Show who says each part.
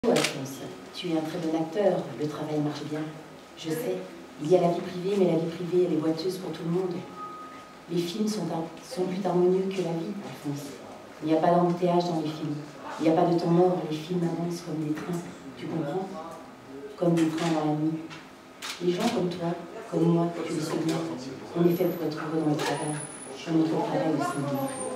Speaker 1: Alphonse, tu es un très bon acteur, le travail marche bien. Je sais, il y a la vie privée, mais la vie privée, elle est boiteuse pour tout le monde. Les films sont plus harmonieux que la vie, Alphonse. Il n'y a pas d'embouteillage dans les films. Il n'y a pas de temps mort, les films avancent comme des trains, tu comprends? Comme des trains dans la nuit. Les gens comme toi, comme moi, tu le sais bien, on est fait pour être heureux dans le travail, comme notre travail au cinéma.